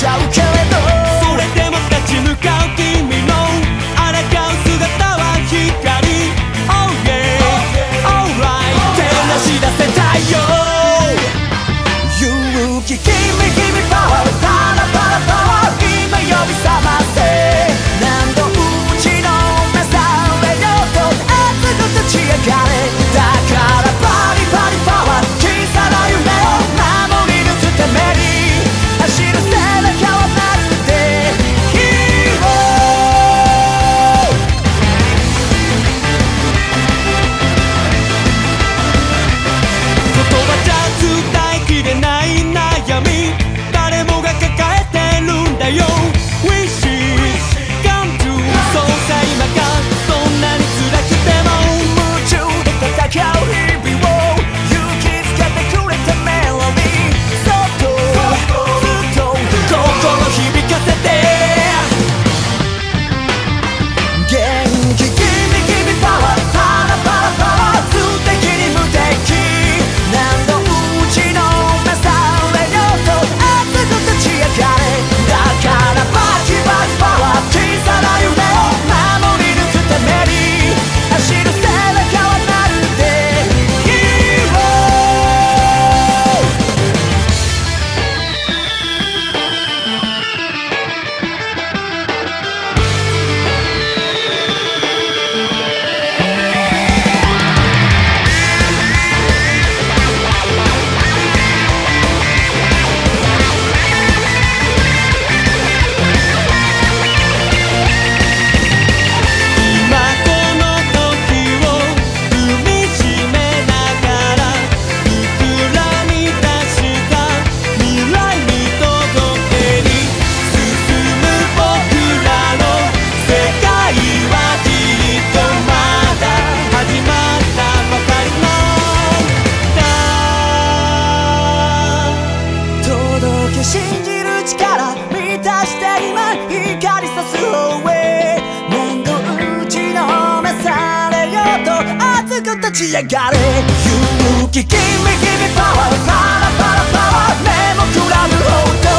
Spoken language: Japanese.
ちゃうけれど、それでも立ち向かう君の抗う姿は光。 Oh yeah, alright 照らし出せ太陽。勇気、君パワー、パラパラパワー、今呼び覚ませ。何度打ちのめされようと熱く立ち上がれ。だからパリパリパワー、小さな夢を守り抜くために走る背中はまるでヒーロー。言葉じゃ伝えきれない悩み、誰もが抱えてるんだよ。 Wish come true そうさ今がそんなに辛くても夢中で戦う日々を勇気づけてくれたメロディー、そっとずっと心響かせて。元気、君パワー、パラパラパワー、素敵に無敵。何度打ちのめされようと熱く立ち上がれ。だからバキバキパワー、小さな夢を守り抜くために走る背中はまるでヒーロー。今この時を踏みしめながら膨らみ出した未来に届けに進む僕らの世界はきっとまだ始まったばかりなんだ。届け信じる力満たして今光さす方へ。何度打ちのめされようと熱く立ち上がれ。勇気、君パワー、パラパラパワー、目もくらむほど